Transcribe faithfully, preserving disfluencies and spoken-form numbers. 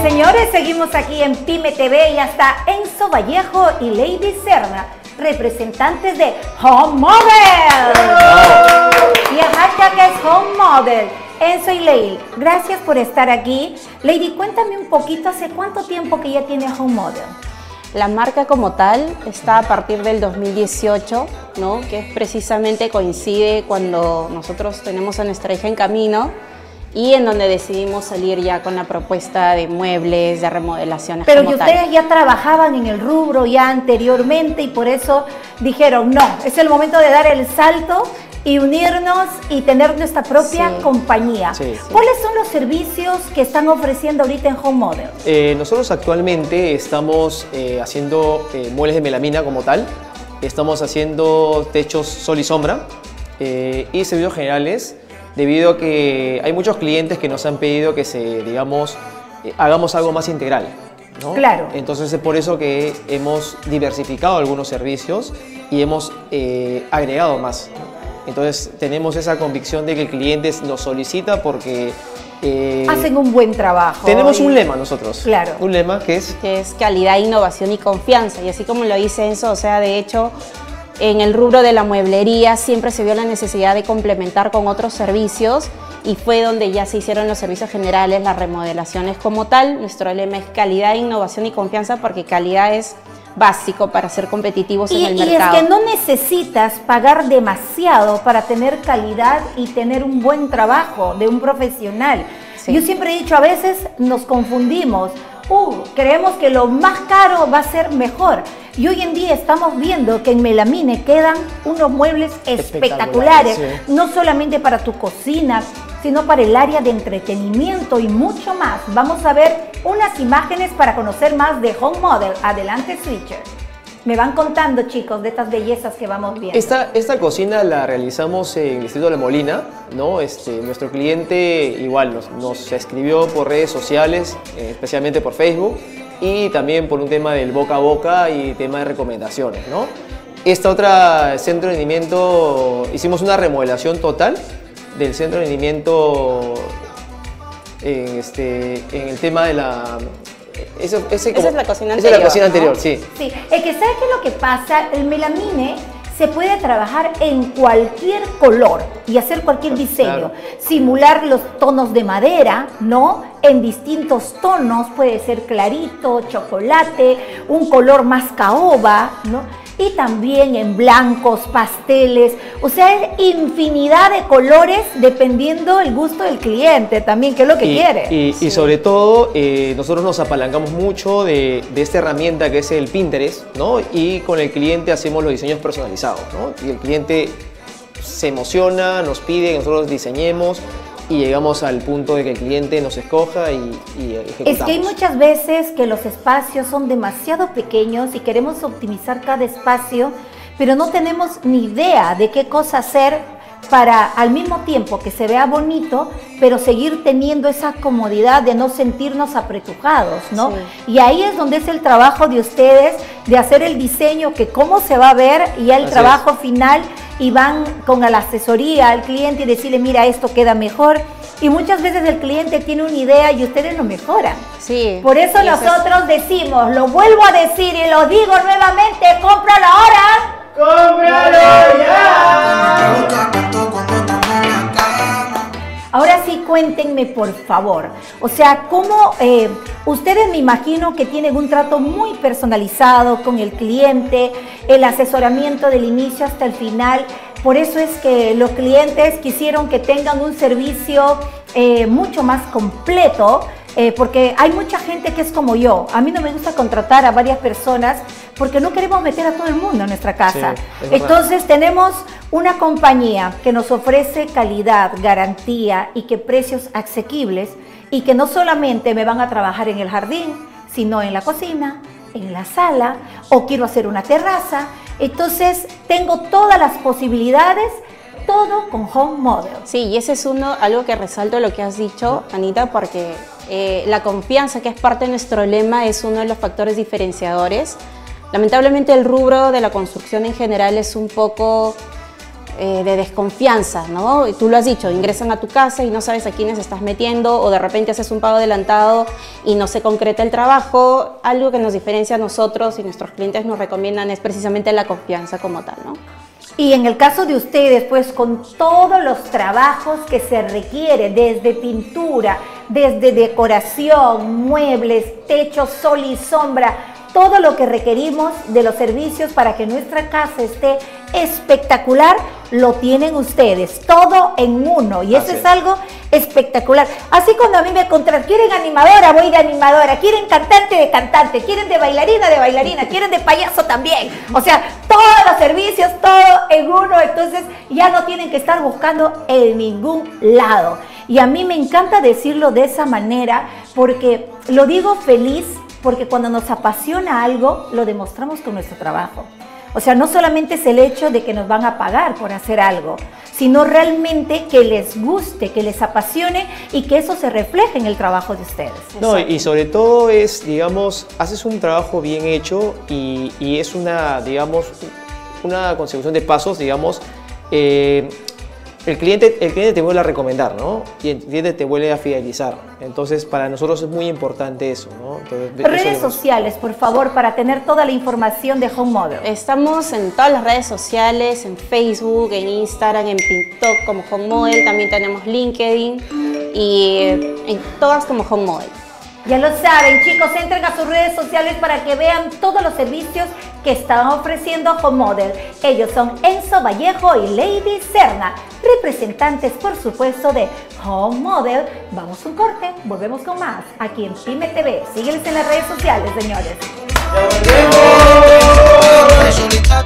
señores, seguimos aquí en Pyme T V y hasta Enzo Vallejo y Lady Cerda, representantes de Home Model. Y el hashtag es Home Model. Enzo y Lady, gracias por estar aquí. Lady, cuéntame un poquito, ¿hace cuánto tiempo que ya tiene Home Model? La marca como tal está a partir del dos mil dieciocho, ¿no? Que es precisamente coincide cuando nosotros tenemos a nuestra hija en camino y en donde decidimos salir ya con la propuesta de muebles, de remodelaciones. Pero como que ustedes tal. ya trabajaban en el rubro ya anteriormente y por eso dijeron, no, es el momento de dar el salto y unirnos y tener nuestra propia Sí. compañía. Sí, sí. ¿Cuáles son los servicios que están ofreciendo ahorita en Home Model? Eh, nosotros actualmente estamos eh, haciendo eh, muebles de melamina como tal, estamos haciendo techos sol y sombra eh, y servicios generales, debido a que hay muchos clientes que nos han pedido que se, digamos, eh, hagamos algo más integral, ¿no? Claro. Entonces es por eso que hemos diversificado algunos servicios y hemos eh, agregado más. Entonces tenemos esa convicción de que el cliente nos solicita porque eh, Hacen un buen trabajo. tenemos y- un lema nosotros. Claro. Un lema que es Que es calidad, innovación y confianza. Y así como lo dice Enzo, o sea, de hecho, en el rubro de la mueblería siempre se vio la necesidad de complementar con otros servicios y fue donde ya se hicieron los servicios generales, las remodelaciones como tal. Nuestro lema es calidad, innovación y confianza porque calidad es básico para ser competitivos Y, en el y es mercado. que no necesitas pagar demasiado para tener calidad y tener un buen trabajo de un profesional. Sí. Yo siempre he dicho, a veces nos confundimos. Uh, creemos que lo más caro va a ser mejor. Y hoy en día estamos viendo que en Melamine quedan unos muebles espectaculares, Espectaculares, no solamente para tu cocina, sino para el área de entretenimiento y mucho más. Vamos a ver unas imágenes para conocer más de Home Model. Adelante, Switcher. Me van contando, chicos, de estas bellezas que vamos viendo. Esta, esta cocina la realizamos en el distrito de La Molina, ¿no? Este, nuestro cliente igual nos, nos escribió por redes sociales, eh, especialmente por Facebook, y también por un tema del boca a boca y tema de recomendaciones, ¿no? Esta otra centro de rendimiento, hicimos una remodelación total del centro de rendimiento en, este, en el tema de la... Ese, ese Esa es la cocina esa es la anterior, cocina ¿no? anterior, sí. Sí, es que ¿sabe qué es lo que pasa? El melamine se puede trabajar en cualquier color y hacer cualquier diseño. Claro. Simular los tonos de madera, ¿no? En distintos tonos, puede ser clarito, chocolate, un color más caoba, ¿no? Y también en blancos, pasteles, o sea, es infinidad de colores dependiendo el gusto del cliente también, que es lo que y, quiere. Y, y sobre todo, eh, nosotros nos apalancamos mucho de, de esta herramienta que es el Pinterest, ¿no? Y con el cliente hacemos los diseños personalizados, ¿no? Y el cliente se emociona, nos pide que nosotros diseñemos y llegamos al punto de que el cliente nos escoja y, y ejecutamos. Es que hay muchas veces que los espacios son demasiado pequeños y queremos optimizar cada espacio, pero no tenemos ni idea de qué cosa hacer para al mismo tiempo que se vea bonito, pero seguir teniendo esa comodidad de no sentirnos apretujados, ¿no? Sí. Y ahí es donde es el trabajo de ustedes, de hacer el diseño, que cómo se va a ver, y ya el Así trabajo es. final, y van con la asesoría al cliente y decirle, mira, esto queda mejor. Y muchas veces el cliente tiene una idea y ustedes lo mejoran. Sí. Por eso Y es- nosotros decimos, lo vuelvo a decir y lo digo nuevamente, cómpralo ahora. ¡Cómpralo ya! Ahora sí, cuéntenme por favor, o sea, cómo eh, ustedes me imagino que tienen un trato muy personalizado con el cliente, el asesoramiento del inicio hasta el final, por eso es que los clientes quisieron que tengan un servicio eh, mucho más completo, eh, porque hay mucha gente que es como yo. A mí no me gusta contratar a varias personas porque no queremos meter a todo el mundo en nuestra casa. Sí, es verdad. Entonces tenemos una compañía que nos ofrece calidad, garantía y que precios asequibles, y que no solamente me van a trabajar en el jardín, sino en la cocina, en la sala, o quiero hacer una terraza. Entonces tengo todas las posibilidades, todo con Home Model. Sí, y ese es uno, algo que resalto lo que has dicho, Anita, porque eh, la confianza, que es parte de nuestro lema, es uno de los factores diferenciadores. Lamentablemente el rubro de la construcción en general es un poco eh, de desconfianza, ¿no? Y tú lo has dicho, ingresan a tu casa y no sabes a quiénes estás metiendo, o de repente haces un pago adelantado y no se concreta el trabajo. Algo que nos diferencia a nosotros y nuestros clientes nos recomiendan es precisamente la confianza como tal, ¿no? Y en el caso de ustedes, pues con todos los trabajos que se requieren, desde pintura, desde decoración, muebles, techo, sol y sombra, todo lo que requerimos de los servicios para que nuestra casa esté espectacular, lo tienen ustedes, todo en uno, y eso es algo espectacular. Así cuando a mí me contratan, quieren animadora, voy de animadora, quieren cantante de cantante, quieren de bailarina de bailarina, quieren de payaso también, o sea, todos los servicios, todo en uno, entonces ya no tienen que estar buscando en ningún lado. Y a mí me encanta decirlo de esa manera, porque lo digo feliz, porque cuando nos apasiona algo, lo demostramos con nuestro trabajo. O sea, no solamente es el hecho de que nos van a pagar por hacer algo, sino realmente que les guste, que les apasione y que eso se refleje en el trabajo de ustedes. No, y sobre todo es, digamos, haces un trabajo bien hecho y, y es una, digamos, una consecución de pasos, digamos, eh, El cliente, el cliente te vuelve a recomendar, ¿no? Y el cliente te vuelve a fidelizar. Entonces, para nosotros es muy importante eso, ¿no? Entonces, redes eso sociales, por favor, para tener toda la información de Home Model. Estamos en todas las redes sociales, en Facebook, en Instagram, en TikTok como Home Model, también tenemos LinkedIn y en todas como Home Model. Ya lo saben, chicos, entren a sus redes sociales para que vean todos los servicios que están ofreciendo Home Model. Ellos son Enzo Vallejo y Lady Serna, representantes, por supuesto, de Home Model. Vamos a un corte, volvemos con más aquí en Pyme T V. Sígueles en las redes sociales, señores. ¡Ya volvemos!